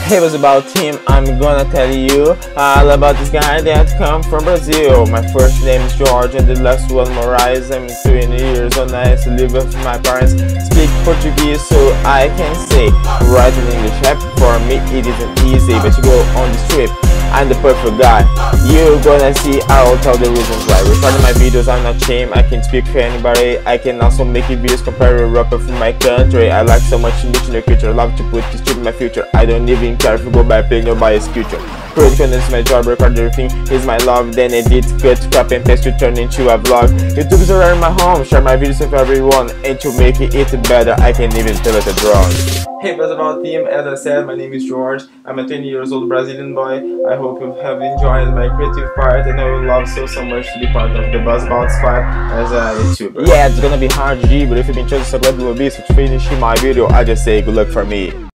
Hey, what's about team? I'm gonna tell you all about this guy that come from Brazil. My first name is George and the last one Moraes. I'm 20 years old, I used to live with my parents. Speak Portuguese so I can say writing English app. For me it isn't easy, but you go on this trip, I'm the perfect guy. You're gonna see, I'll tell the reasons why. Recording my videos, I'm not ashamed, I can speak for anybody. I can also make videos compare a rapper from my country. I like so much to meet in the future, love to put this trip in my future. I don't even care if you go by playing nobody's future. Critical is my job, record everything is my love. Then edit, cut, crop and paste to turn into a vlog. YouTube's around my home, share my videos with everyone. And to make it better, I can even tell it a drone. Hey, what's about team? As I said, my name is George. I'm a 20 years old Brazilian boy. I hope you have enjoyed my creative part, and I would love so much to be part of the BUSABOUT squad as a YouTuber. Yeah, it's gonna be hard, G, but if you've been chosen, so glad you will be. So to finish my video, I just say good luck for me.